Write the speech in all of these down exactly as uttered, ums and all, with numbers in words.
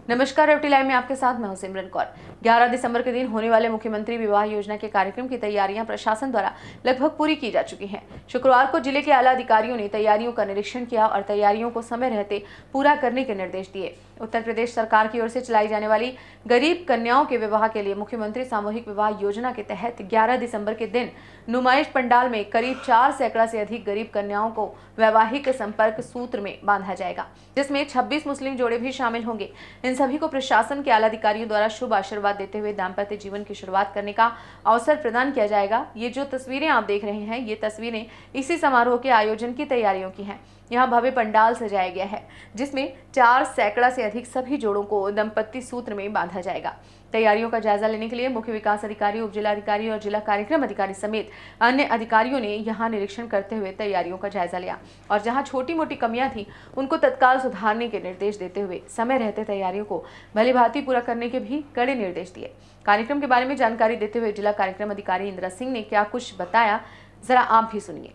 नमस्कार, F T live में आपके साथ मैं हूं सिमरन कौर। ग्यारह दिसंबर के दिन होने वाले मुख्यमंत्री विवाह योजना के कार्यक्रम की तैयारियां प्रशासन द्वारा लगभग पूरी की जा चुकी हैं। शुक्रवार को जिले के आला अधिकारियों ने तैयारियों का निरीक्षण किया और तैयारियों को समय रहते पूरा करने के निर्देश दिए। उत्तर प्रदेश सरकार की ओर से चलाई जाने वाली गरीब कन्याओं के विवाह के लिए मुख्यमंत्री सामूहिक विवाह योजना के तहत ग्यारह दिसंबर के दिन नुमाइश पंडाल में करीब चार सैकड़ा से अधिक गरीब कन्याओं को वैवाहिक संपर्क सूत्र में बांधा जाएगा, जिसमें छब्बीस मुस्लिम जोड़े भी शामिल होंगे। इन सभी को प्रशासन के आला अधिकारियों द्वारा शुभ आशीर्वाद देते हुए दाम्पत्य जीवन की शुरुआत करने का अवसर प्रदान किया जाएगा। ये जो तस्वीरें आप देख रहे हैं, ये तस्वीरें इसी समारोह के आयोजन की तैयारियों की हैं। यहाँ भव्य पंडाल सजाया गया है, जिसमें चार सैकड़ा से अधिक सभी जोड़ों को दंपत्ति सूत्र में बांधा जाएगा। तैयारियों का जायजा लेने के लिए मुख्य विकास अधिकारी, उप जिला अधिकारी और जिला कार्यक्रम अधिकारी समेत अन्य अधिकारियों ने यहाँ निरीक्षण करते हुए तैयारियों का जायजा लिया और जहाँ छोटी मोटी कमियां थी उनको तत्काल सुधारने के निर्देश देते हुए समय रहते तैयारियों को भलीभांति पूरा करने के भी कड़े निर्देश दिए। कार्यक्रम के बारे में जानकारी देते हुए जिला कार्यक्रम अधिकारी इंदिरा सिंह ने क्या कुछ बताया, जरा आप भी सुनिए।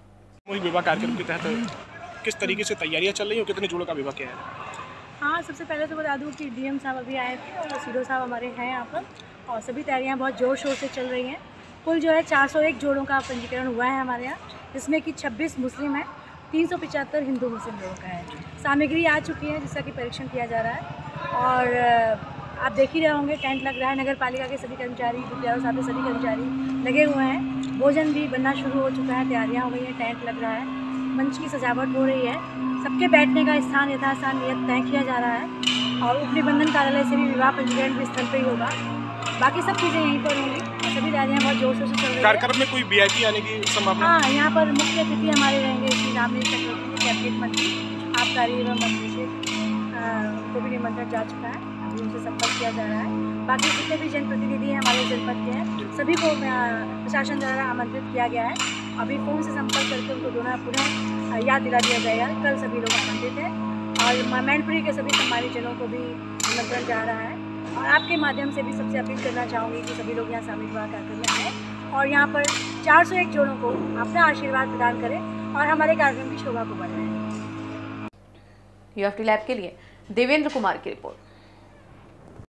विवाह कार्यक्रम के तहत किस तरीके से तैयारियां चल रही हैं और कितने जोड़ों का विवाह किया है? हाँ, सबसे पहले तो बता दूं कि डीएम साहब अभी आए थे और सीडो साहब हमारे हैं यहाँ पर और सभी तैयारियां बहुत जोर शोर से चल रही हैं। कुल जो है चार सौ एक जोड़ों का पंजीकरण हुआ है हमारे यहाँ, जिसमें कि छब्बीस मुस्लिम है, तीन सौ पचहत्तर हिंदू मुस्लिम जोड़ों का है। सामग्री आ चुकी है जिसका कि परीक्षण किया जा रहा है और आप देख ही रहे होंगे, टेंट लग रहा है। नगर पालिका के सभी कर्मचारी, विद्यालय साहब के सभी कर्मचारी लगे हुए हैं। भोजन भी बनना शुरू हो चुका है, तैयारियाँ हो गई हैं, टेंट लग रहा है, मंच की सजावट हो रही है, सबके बैठने का स्थान यथास्थान नियत तय किया जा रहा है और उप निबंधन कार्यालय से भी विवाह पंजीकरण भी स्थल पर ही होगा। बाकी सब चीज़ें यहीं पर होंगी। सभी तैयारियाँ बहुत जोर शोर से चल रही है। कार्यक्रम में कोई वीआईपी आने की संभावना? हाँ, यहाँ पर मुख्य अतिथि हमारे रहेंगे श्री रामनील चक्रवर्ती, कैबिनेट मंत्री, आबकारी एवं मंत्री से उनको भी निमंत्रण जा चुका है, अभी उनसे संपर्क किया जा रहा है। बाकी जितने भी जनप्रतिनिधि हैं हमारे जनपद के हैं, सभी को प्रशासन द्वारा आमंत्रित किया गया है। अभी फ़ोन से संपर्क करके उनको दोनों पुनः याद दिला दिया जाएगा। कल सभी लोग आमंत्रित हैं और मैनपुरी के सभी सम्मानित जनों को भी निमंत्रण जा रहा है और आपके माध्यम से भी सबसे अपील करना चाहूँगी कि सभी लोग यहाँ शामिल हुआ कार्यक्रम में आए और यहाँ पर चार सौ एक जोड़ों को अपना आशीर्वाद प्रदान करें और हमारे कार्यक्रम की शोभा को बढ़ाएं। एफ टी लाइव के लिए देवेंद्र कुमार की रिपोर्ट।